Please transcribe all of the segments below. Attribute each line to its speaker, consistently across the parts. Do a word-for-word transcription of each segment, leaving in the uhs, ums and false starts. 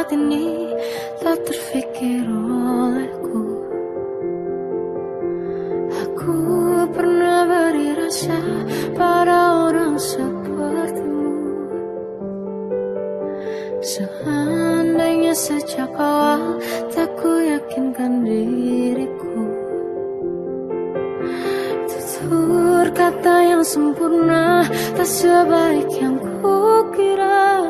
Speaker 1: saat ini tak terfikir olehku. Aku pernah beri rasa pada orang sepertimu. Seandainya sejak awal tak ku yakinkan diriku. Tutur kata yang sempurna tak sebaik yang ku kira.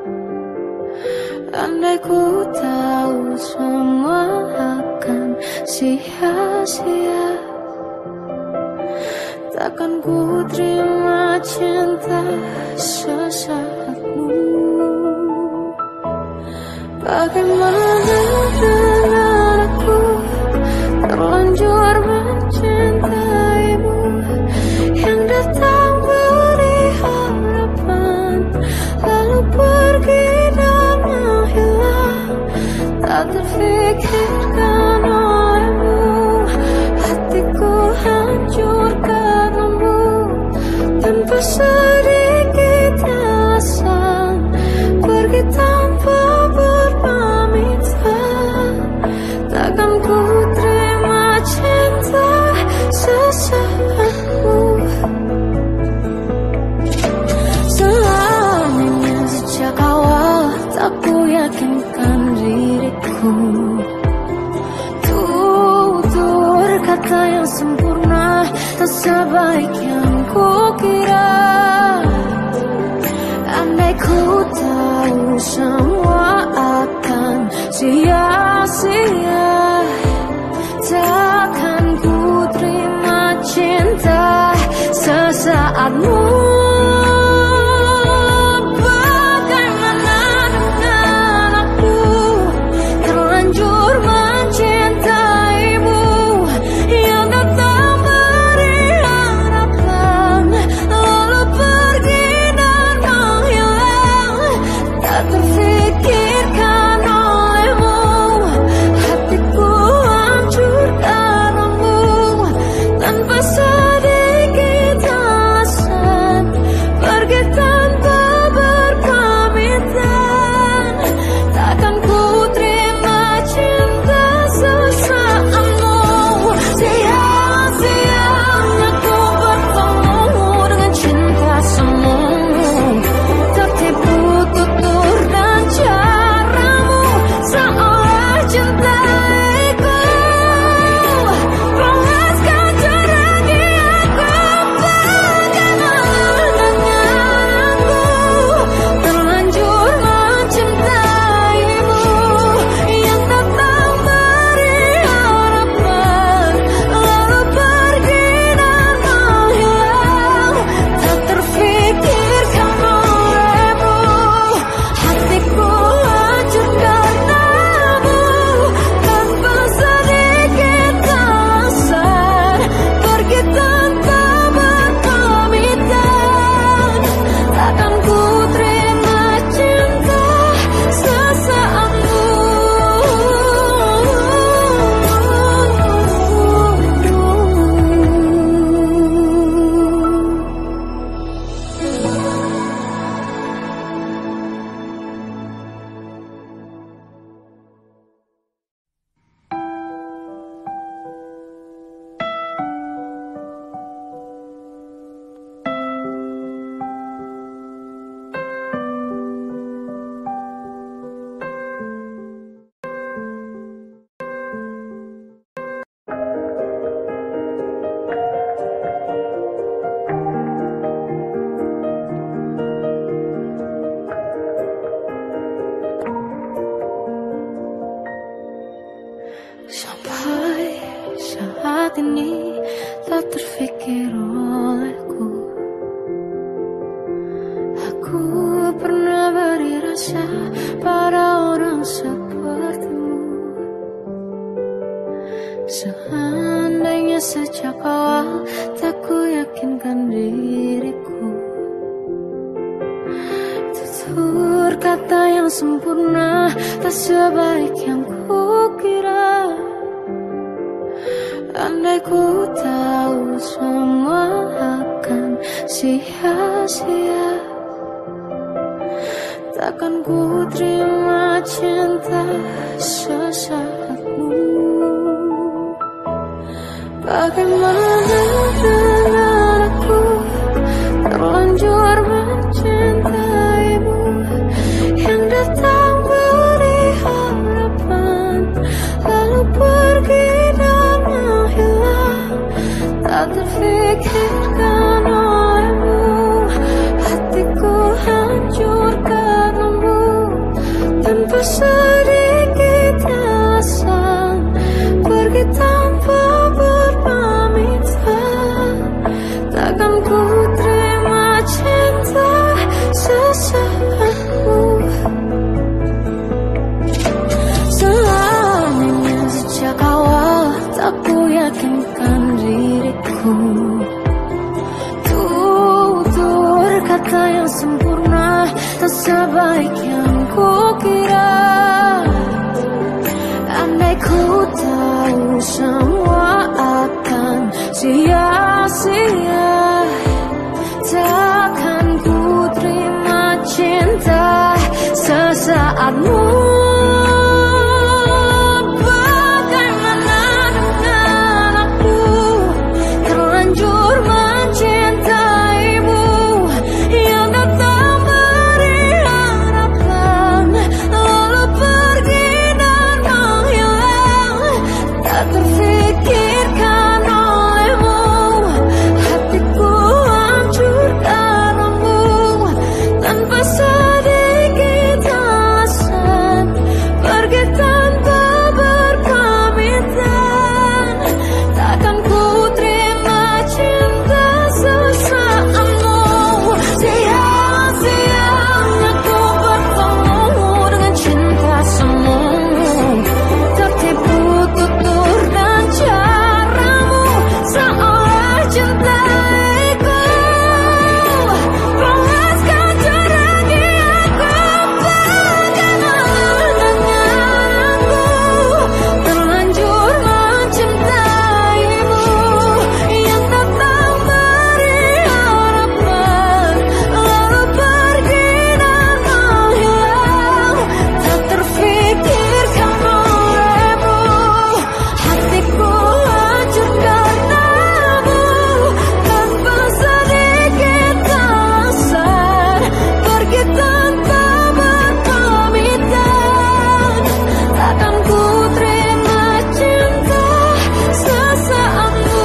Speaker 1: Andai ku tahu semua akan sia-sia, takkan ku terima cinta sesaatmu. Bagaimana dengan aku terlanjur mencintaimu, yang datang beri harapan lalu pergi dan menghilang. Tak terfikirkan olehmu, hatiku hancur karenamu. Tanpa sedikit alasan pergi tanpa berpamitan. Takkan ku terima cinta sesaatmu. Selamanya sejak awal tak ku yakinkan diriku. Tutur kata yang sempurna tak sebaik yang ku kira. Andai ku tahu semua akan sia-sia, takkan ku terima cinta sesaatmu. Sampai saat ini tak terfikir olehku. Aku pernah beri rasa pada orang sepertimu. Seandainya sejak awal tak ku yakinkan diriku. Tutur kata yang sempurna tak sebaik yang ku kira. Andai ku tahu semua akan sia-sia, takkan ku terima cinta sesaatmu. Bagaimana dengan aku terlanjur mencintaimu, yang datang beri harapan lalu pergi dan menghilang, tak terfikirkan olehmu. Hatiku hancur karenamu, tanpa sedikit alasan, pergi tanpa berpamitan. Takkan ku terima cinta sesaatmu. Selamanya sejak awal tak ku yakinkan diriku, tutur kata yang sempurna tak sebaik yang ku kira. Andai ku tahu semua akan sia-sia, takkan ku terima cinta sesaatmu. Bagaimana dengan aku terlanjur mencintaimu, yang datang beri harapan lalu pergi dan menghilang, tak terfikirkan olehmu. Hatiku hancur karenamu, tanpa sedikit alasan, pergi tanpa berpamitan. Takkan ku terima cinta sesaatmu. Sia-sianya ku bertemu dengan cinta semu, tertipu tutur dan caramu, seolah cintaiku panaskan lagi aku. Bagaimana dengan aku terlanjur mencintaimu, yang datang beri harapan lalu pergi dan menghilang, tak terfikirkan olehmu. Hatiku hancur karenamu, tanpa sedikit alasan, pergi tanpa berpamitan. Takkan ku terima cinta sesaatmu.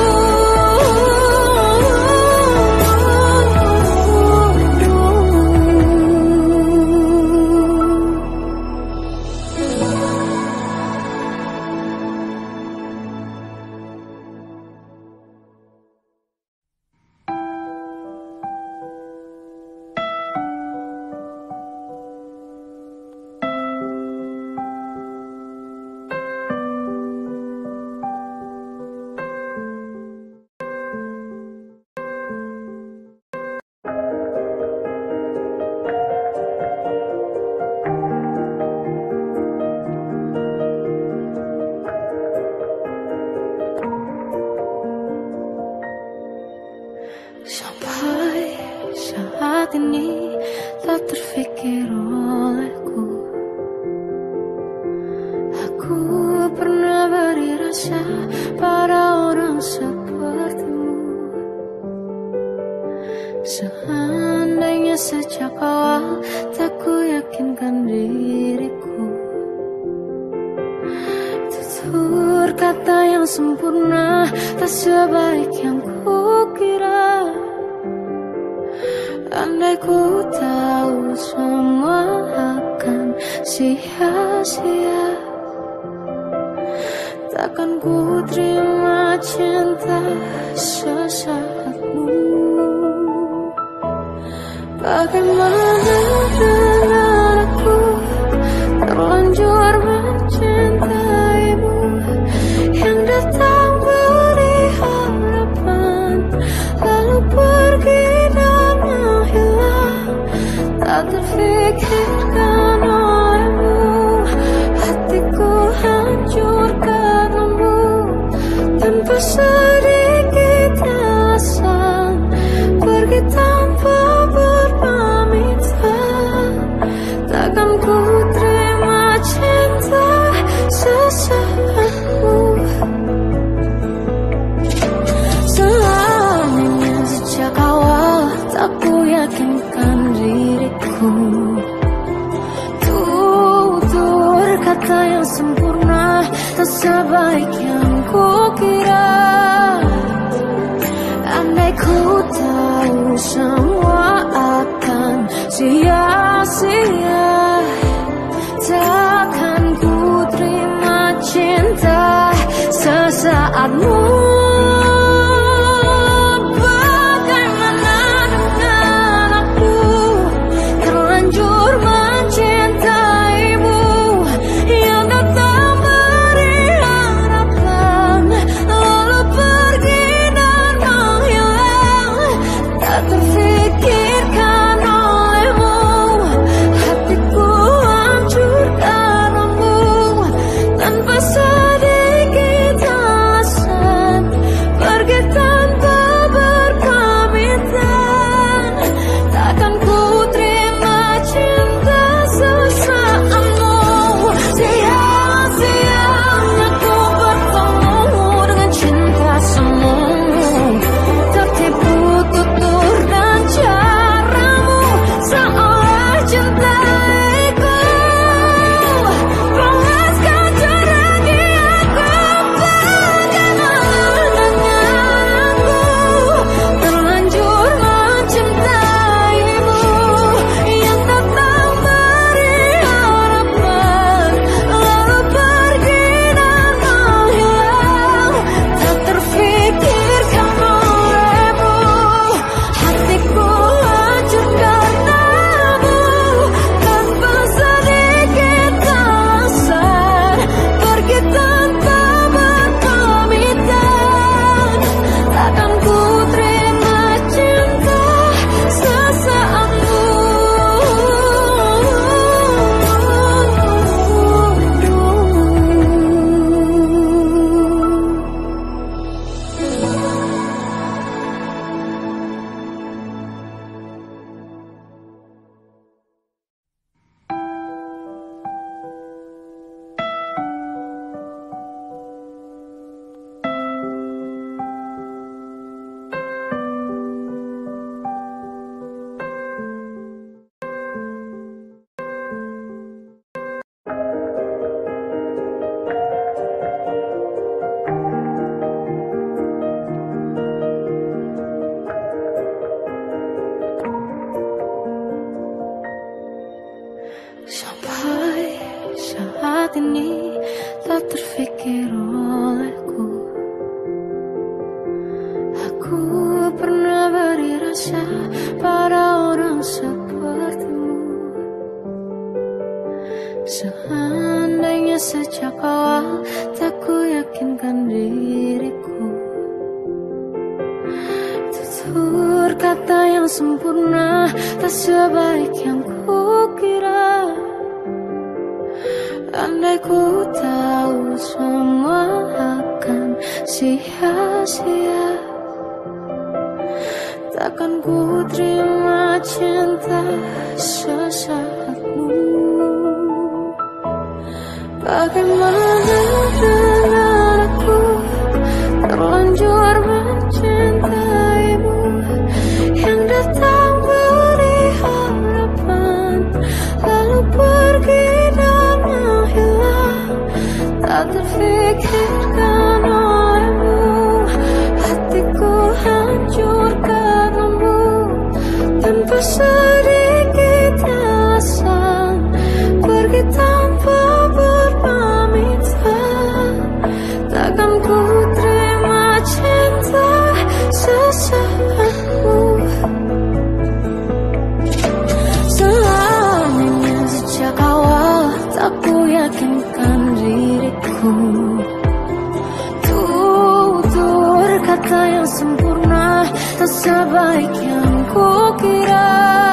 Speaker 1: Sampai saat ini tak terfikir olehku, aku pernah beri rasa pada orang sepertimu. Seandainya sejak awal tak ku yakinkan diriku, tutur kata yang sempurna tak sebaik yang ku kira. Andai ku tahu semua akan sia-sia, takkan ku terima cinta sesaatmu. Bagaimana dengan aku terlanjur mencintaimu, yang datang beri harapan lalu pergi dan menghilang, tak terfikirkan olehmu. Hatiku hancur karenamu, tanpa sedikit alasan, pergi tanpa berpamitan. diriku. Tutur kata yang sempurna tak sebaik yang kukira. Andai ku tahu semua akan sia-sia, takkan ku terima cinta sesaatmu. Bagaimana dengan aku terlanjur mencintaimu yang datang beri harapan lalu pergi dan menghilang, tak terfikirkan olehmu. Hatiku hancur karenamu tanpa sedikit alasan, pergi tanpa berpamitan. Takkan ku terima cinta sesaatmu. Sia-sia aku bertemu dengan cinta semu, tertipu tutur dan caramu seolah cintaiku. Balaskan lagi aku. Bagaimana dengan aku terlanjur mencintaimu yang datang beri harapan lalu pergi dan menghilang, tak terfikirkan olehmu. Hatiku hancur karenamu tanpa sedikit alasan, pergi tanpa berpamitan. Takkan ku terima cinta sesaatmu. Sampai saat ini tak terfikir olehku, aku pernah beri rasa pada orang sepertimu. Seandainya sejak awal tak ku yakinkan diriku, tutur kata yang sempurna tak sebaik yang kukira. Andai ku tahu semua akan sia-sia, takkan ku terima cinta sesaatmu. Bagaimana dengan aku terlanjur mencintaimu yang datang beri harapan lalu pergi dan menghilang, tak terfikirkan olehmu. Hatiku hancur karenamu tanpa sedikit alasan, pergi tanpa berpamitan. Takkan ku terima cinta sesaatmu. Selamanya sejak awal tak ku yakinkan diriku, tutur kata yang sempurna tak sebaik yang kukira.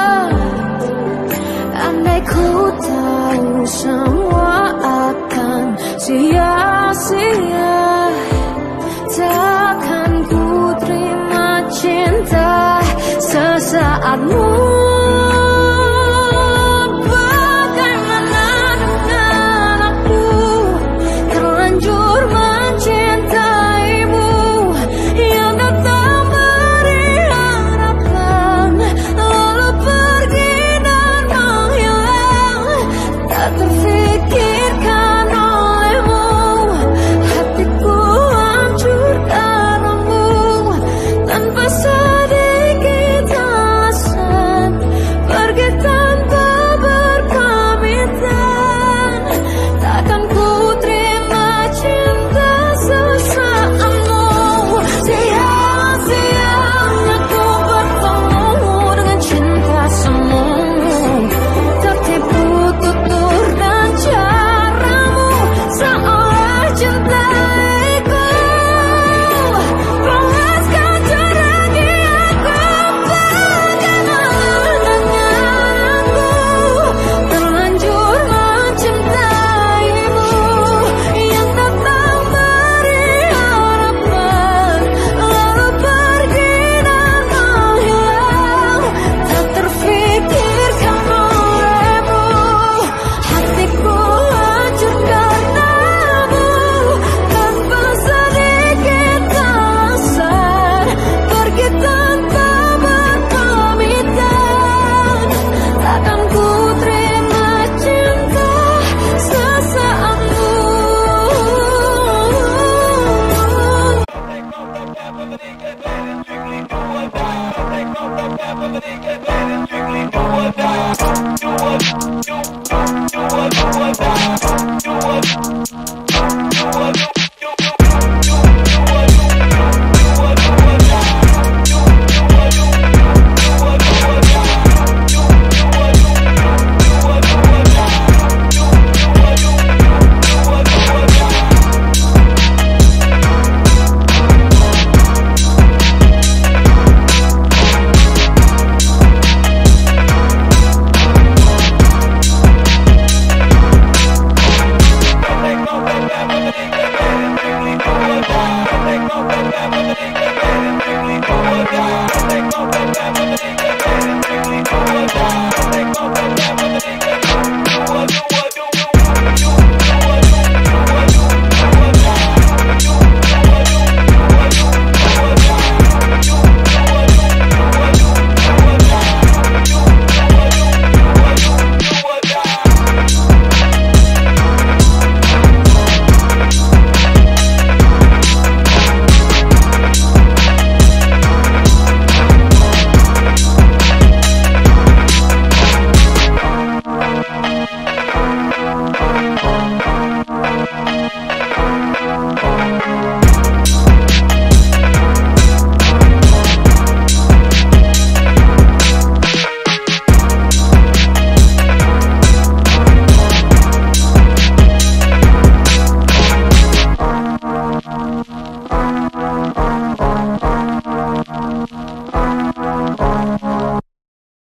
Speaker 1: Andai ku tahu semua akan sia-sia,